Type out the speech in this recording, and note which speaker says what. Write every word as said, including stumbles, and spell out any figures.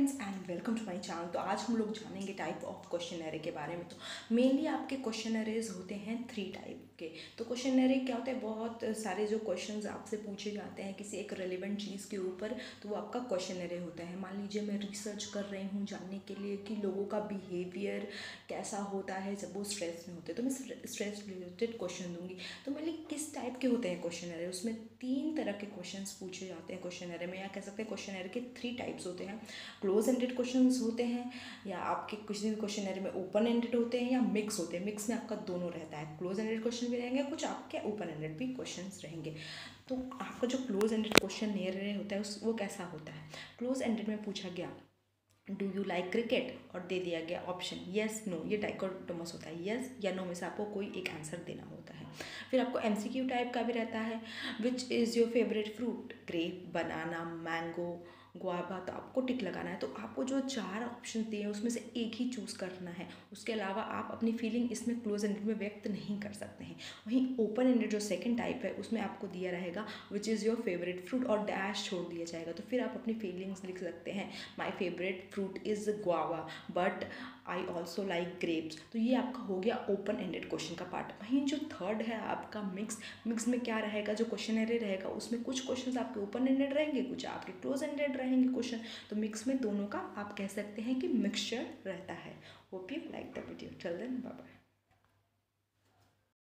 Speaker 1: Friends and welcome to my channel. तो आज हम लोग जानेंगे टाइप ऑफ क्वेश्चनरी के बारे में। तो मेनली आपके क्वेश्चनरीज होते हैं थ्री टाइप के। तो क्वेश्चनरी क्या होता है, बहुत सारे जो क्वेश्चंस आपसे पूछे जाते हैं किसी एक रेलिवेंट चीज़ के ऊपर, तो वो आपका क्वेश्चनरी होता है। मान लीजिए मैं रिसर्च कर रही हूँ जानने के लिए कि लोगों का बिहेवियर कैसा होता है जब वो स्ट्रेस में होते हैं, तो मैं स्ट्रेस रिलेटेड क्वेश्चन दूंगी। तो मेनली किस टाइप के होते हैं क्वेश्चनरी, उसमें तीन तरह के क्वेश्चंस पूछे जाते हैं क्वेश्चनरी में, या कह सकते हैं क्वेश्चनरी के थ्री टाइप्स होते हैं। क्लोज एंडेड क्वेश्चंस होते हैं, या आपके किसी भी क्वेश्चनरी में ओपन एंडेड होते हैं, या मिक्स होते हैं। मिक्स में आपका दोनों रहता है, क्लोज एंडेड क्वेश्चन भी रहेंगे, कुछ आपके ओपन एंडेड भी क्वेश्चंस रहेंगे। तो आपका जो क्लोज एंडेड क्वेश्चन नियर रहे होता है उस वो कैसा होता है। क्लोज एंडेड में पूछा गया डू यू लाइक क्रिकेट, और दे दिया गया ऑप्शन येस नो, ये डाइकोटोमस होता है, येस या नो में से आपको कोई एक आंसर देना होता है। फिर आपको एमसीक्यू टाइप का भी रहता है, which is your favourite fruit, grape, banana, mango, guava. तो आपको टिक लगाना है। तो आपको जो चार ऑप्शन दिए हैं उसमें से एक ही चूज़ करना है, उसके अलावा आप अपनी फीलिंग इसमें क्लोज एंडेड में व्यक्त नहीं कर सकते हैं। वहीं ओपन एंडेड जो सेकंड टाइप है उसमें आपको दिया रहेगा which is your favourite fruit, और डैश छोड़ दिया जाएगा। तो फिर आप अपनी फीलिंग्स लिख सकते हैं, my favourite fruit is guava but I also like grapes. तो ये आपका हो गया ओपन एंडेड क्वेश्चन का पार्ट। वहीं जो थर्ड है आपका मिक्स, मिक्स में क्या रहेगा, जो क्वेश्चनरी रहेगा उसमें कुछ क्वेश्चन आपके ओपन एंडेड रहेंगे, कुछ आपके क्लोज एंडेड रहेंगे क्वेश्चन। तो मिक्स में दोनों का आप कह सकते हैं कि मिक्सचर रहता है। Hope you like the video. चल देन बाय बाय।